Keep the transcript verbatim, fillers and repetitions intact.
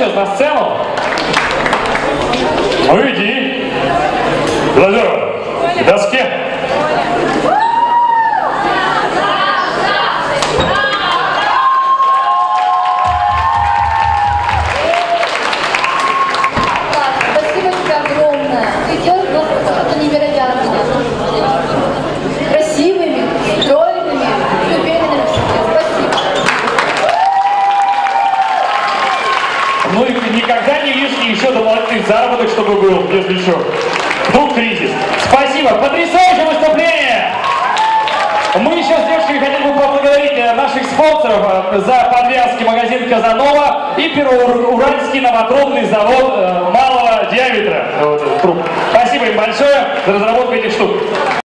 сейчас на сцену. Ну иди. Глазер, к доске. Спасибо тебе огромное. Ты делаешь что-то невероятное. Красивыми, стройными и уверенными в себе. Спасибо. Ну и никогда не лишний еще дополнительный заработок, чтобы был, если что. Вдруг кризис. Спасибо. Потрясающее выступление! Мы еще с девушками хотели бы поблагодарить наших спонсоров за подвязки магазин Казанова и Первоуральский новотрубный завод малого диаметра. Спасибо им большое за разработку этих штук.